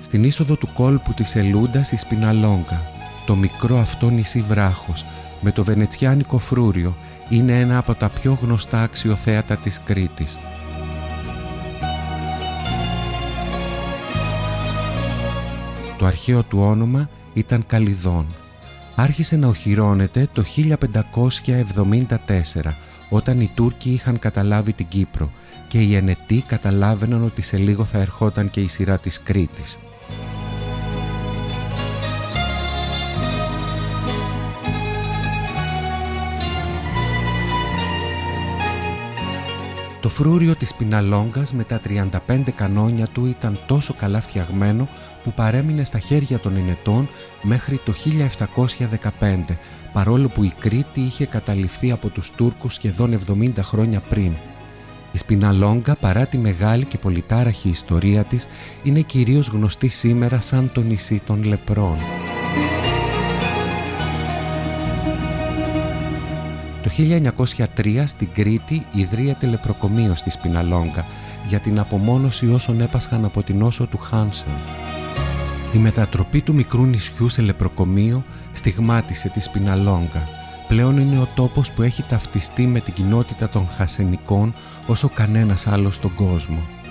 Στην είσοδο του κόλπου της Ελούντας η Σπιναλόγκα, το μικρό αυτό νησί βράχος με το βενετσιάνικο φρούριο, είναι ένα από τα πιο γνωστά αξιοθέατα της Κρήτης. Το αρχαίο του όνομα ήταν Καλυδών. Άρχισε να οχυρώνεται το 1574, όταν οι Τούρκοι είχαν καταλάβει την Κύπρο και οι Ενετοί καταλάβαιναν ότι σε λίγο θα ερχόταν και η σειρά της Κρήτης. Το φρούριο της Σπιναλόγκας με τα 35 κανόνια του ήταν τόσο καλά φτιαγμένο που παρέμεινε στα χέρια των Ενετών μέχρι το 1715, παρόλο που η Κρήτη είχε καταληφθεί από τους Τούρκους σχεδόν 70 χρόνια πριν. Η Σπιναλόγκα, παρά τη μεγάλη και πολυτάραχη ιστορία της, είναι κυρίως γνωστή σήμερα σαν το νησί των λεπρών. Το 1903 στην Κρήτη ιδρύεται λεπροκομείο στη Σπιναλόγκα για την απομόνωση όσων έπασχαν από την νόσο του Χάνσεν. Η μετατροπή του μικρού νησιού σε λεπροκομείο στιγμάτισε τη Σπιναλόγκα. Πλέον είναι ο τόπος που έχει ταυτιστεί με την κοινότητα των Χασενικών όσο κανένας άλλος στον κόσμο.